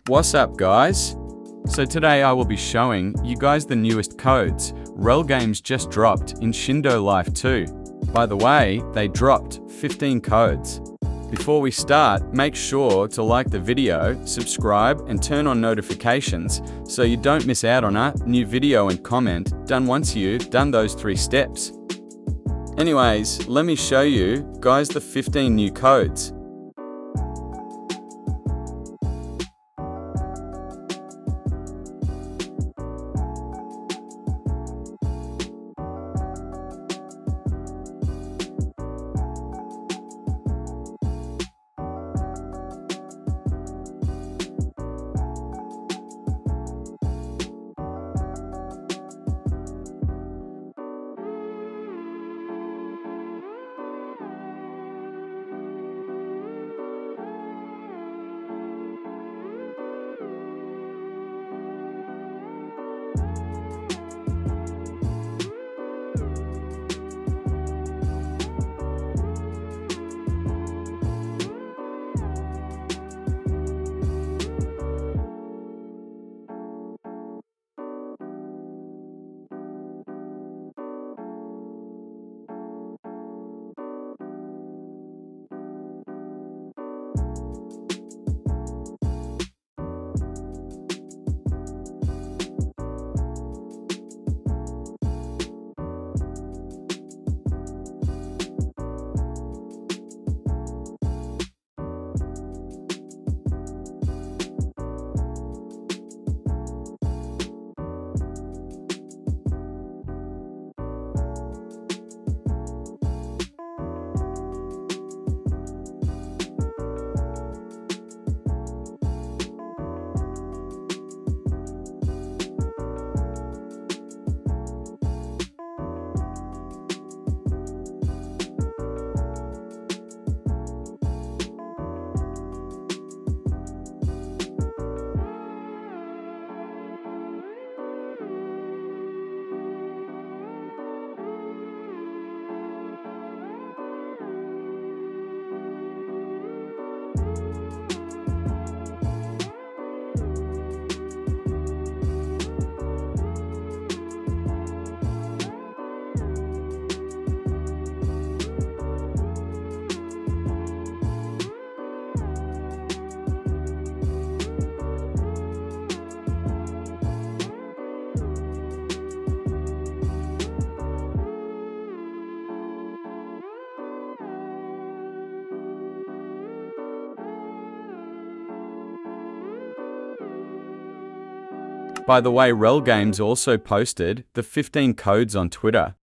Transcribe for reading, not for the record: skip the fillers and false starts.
What's up, guys? So today I will be showing you guys the newest codes Rell games just dropped in Shindo Life 2. By the way, they dropped 15 codes. Before we start, make sure to like the video, subscribe and turn on notifications so you don't miss out on a new video and comment done once you've done those 3 steps. Anyways, let me show you guys the 15 new codes. By the way, Rell Games also posted the 15 codes on Twitter.